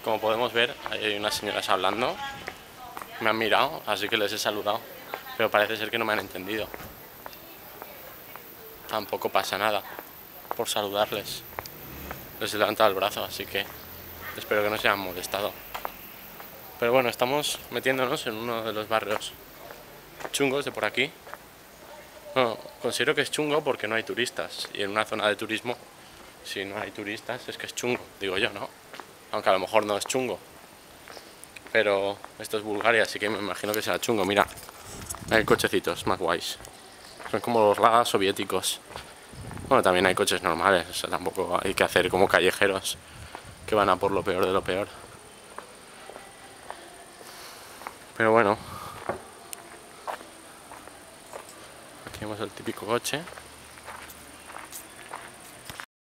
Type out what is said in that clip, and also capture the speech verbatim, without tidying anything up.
Como podemos ver, hay unas señoras hablando. Me han mirado, así que les he saludado. Pero parece ser que no me han entendido. Tampoco pasa nada por saludarles. Les he levantado el brazo, así que espero que no se hayan molestado. Pero bueno, estamos metiéndonos en uno de los barrios chungos de por aquí. Bueno, considero que es chungo porque no hay turistas. Y en una zona de turismo, si no hay turistas, es que es chungo, digo yo, ¿no? Aunque a lo mejor no es chungo. Pero esto es Bulgaria, así que me imagino que será chungo. Mira, hay cochecitos más guays. Son como los lagas soviéticos. Bueno, también hay coches normales, o sea, tampoco hay que hacer como callejeros que van a por lo peor de lo peor. Pero bueno, aquí vemos el típico coche.